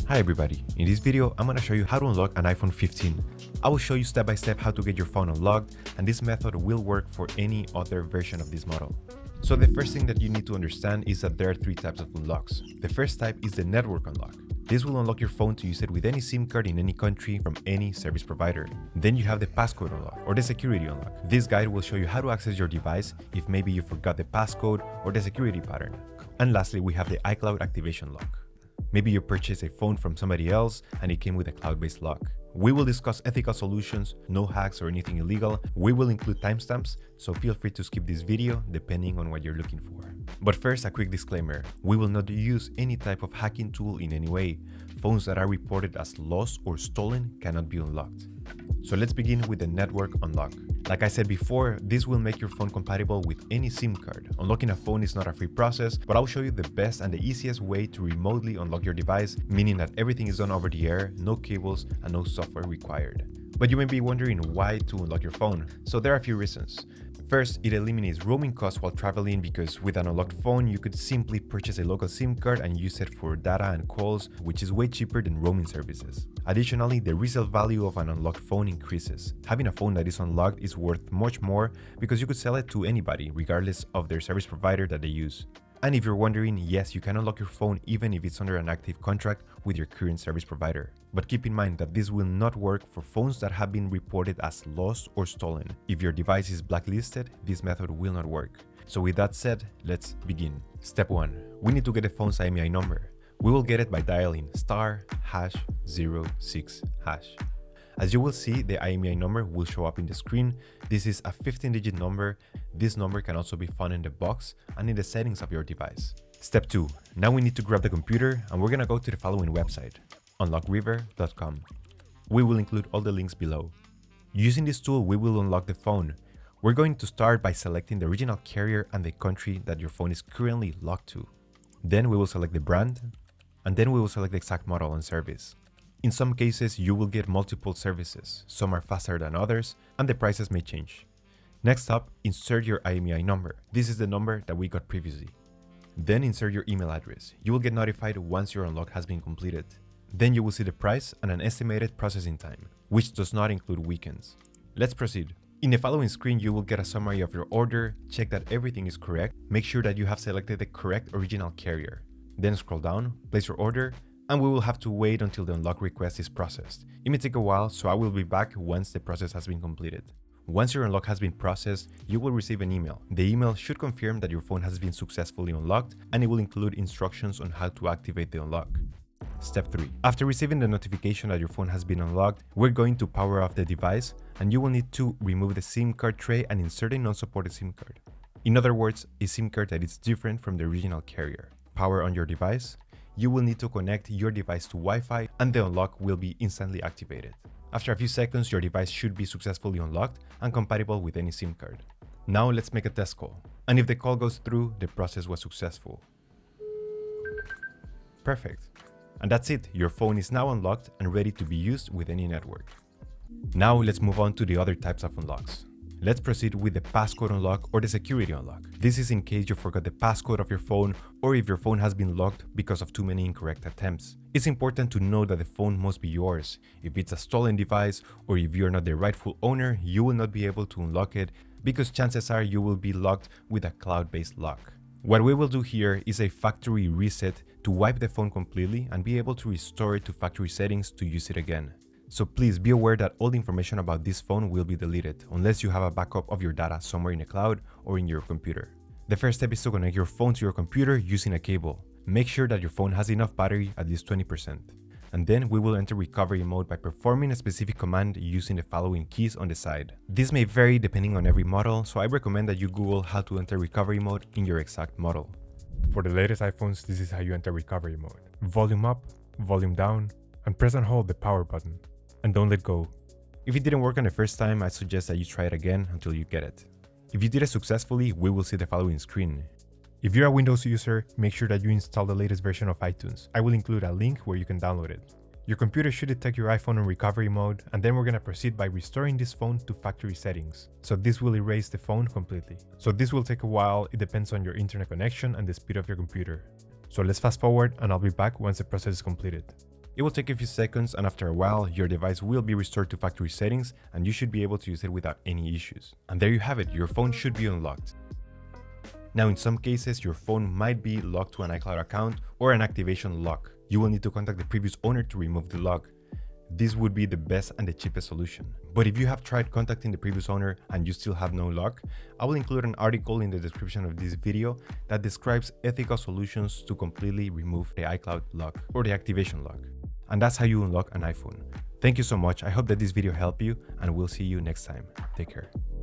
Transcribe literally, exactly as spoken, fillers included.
Hi everybody, in this video I'm going to show you how to unlock an iPhone fifteen. I will show you step by step how to get your phone unlocked, and this method will work for any other version of this model. So the first thing that you need to understand is that there are three types of unlocks. The first type is the network unlock. This will unlock your phone to use it with any SIM card in any country from any service provider. Then you have the passcode unlock or the security unlock. This guide will show you how to access your device if maybe you forgot the passcode or the security pattern. And lastly, we have the iCloud-activation lock. Maybe you purchased a phone from somebody else and it came with a cloud-based lock. We will discuss ethical solutions, no hacks or anything illegal. We will include timestamps, so feel free to skip this video depending on what you're looking for. But first, a quick disclaimer. We will not use any type of hacking tool in any way. Phones that are reported as lost or stolen cannot be unlocked. So let's begin with the network unlock. Like I said before, this will make your phone compatible with any SIM card. Unlocking a phone is not a free process, but I'll show you the best and the easiest way to remotely unlock your device, meaning that everything is done over the air, no cables, and no software required. But you may be wondering why to unlock your phone. So there are a few reasons. First, it eliminates roaming costs while traveling because with an unlocked phone, you could simply purchase a local SIM card and use it for data and calls, which is way cheaper than roaming services. Additionally, the resale value of an unlocked phone increases. Having a phone that is unlocked is worth much more because you could sell it to anybody, regardless of their service provider that they use. And if you're wondering, yes, you can unlock your phone even if it's under an active contract with your current service provider. But keep in mind that this will not work for phones that have been reported as lost or stolen. If your device is blacklisted, this method will not work. So with that said, let's begin. Step one. We need to get the phone's I M E I number. We will get it by dialing star hash zero six hash. As you will see, the I M E I number will show up in the screen. This is a fifteen digit number. This number can also be found in the box and in the settings of your device. Step two. Now we need to grab the computer and we're gonna go to the following website, unlock river dot com. We will include all the links below. Using this tool, we will unlock the phone. We're going to start by selecting the original carrier and the country that your phone is currently locked to. Then we will select the brand, and then we will select the exact model and service. In some cases, you will get multiple services. Some are faster than others, and the prices may change. Next up, insert your I M E I number. This is the number that we got previously. Then insert your email address. You will get notified once your unlock has been completed. Then you will see the price and an estimated processing time, which does not include weekends. Let's proceed. In the following screen, you will get a summary of your order. Check that everything is correct. Make sure that you have selected the correct original carrier. Then scroll down, place your order, and we will have to wait until the unlock request is processed. It may take a while, so I will be back once the process has been completed. Once your unlock has been processed, you will receive an email. The email should confirm that your phone has been successfully unlocked, and it will include instructions on how to activate the unlock. Step three. After receiving the notification that your phone has been unlocked, we're going to power off the device, and you will need to remove the SIM card tray and insert a non-supported SIM card. In other words, a SIM card that is different from the original carrier. Power on your device. You will need to connect your device to Wi-Fi and the unlock will be instantly activated. After a few seconds, your device should be successfully unlocked and compatible with any SIM card. Now let's make a test call. And if the call goes through, the process was successful. Perfect. And that's it. Your phone is now unlocked and ready to be used with any network. Now let's move on to the other types of unlocks. Let's proceed with the passcode unlock or the security unlock. This is in case you forgot the passcode of your phone or if your phone has been locked because of too many incorrect attempts. It's important to know that the phone must be yours. If it's a stolen device or if you're not the rightful owner, you will not be able to unlock it because chances are you will be locked with a cloud-based lock. What we will do here is a factory reset to wipe the phone completely and be able to restore it to factory settings to use it again. So please be aware that all the information about this phone will be deleted unless you have a backup of your data somewhere in the cloud or in your computer. The first step is to connect your phone to your computer using a cable. Make sure that your phone has enough battery, at least twenty percent. And then we will enter recovery mode by performing a specific command using the following keys on the side. This may vary depending on every model, so I recommend that you Google how to enter recovery mode in your exact model. For the latest iPhones, this is how you enter recovery mode. Volume up, volume down, and press and hold the power button. And don't let go. If it didn't work on the first time, I suggest that you try it again until you get it. If you did it successfully, we will see the following screen. If you're a Windows user, make sure that you install the latest version of iTunes. I will include a link where you can download it. Your computer should detect your iPhone in recovery mode, and then we're gonna proceed by restoring this phone to factory settings. So this will erase the phone completely. So this will take a while, it depends on your internet connection and the speed of your computer. So let's fast forward and I'll be back once the process is completed. It will take a few seconds, and after a while, your device will be restored to factory settings and you should be able to use it without any issues. And there you have it, your phone should be unlocked. Now, in some cases, your phone might be locked to an iCloud account or an activation lock. You will need to contact the previous owner to remove the lock. This would be the best and the cheapest solution. But if you have tried contacting the previous owner and you still have no lock, I will include an article in the description of this video that describes ethical solutions to completely remove the iCloud lock or the activation lock. And that's how you unlock an iPhone. Thank you so much. I hope that this video helped you, and we'll see you next time. Take care.